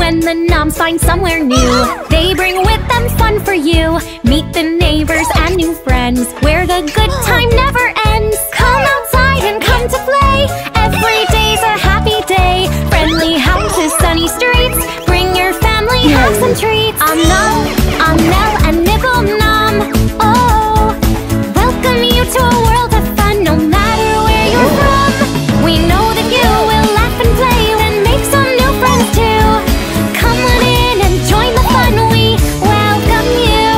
when the noms find somewhere new. They bring with them fun for you. Meet the neighbors and new friends, where the good time never ends. Come outside and come to play. Every day's a happy day. Friendly houses, sunny streets. Bring your family, have some treats. Om nom, Om Nell and Nibble Nom. Oh, welcome you to a world of fun, no matter where you're from. We know that you will laugh and play and make some new friends too. Come on in and join the fun, we welcome you.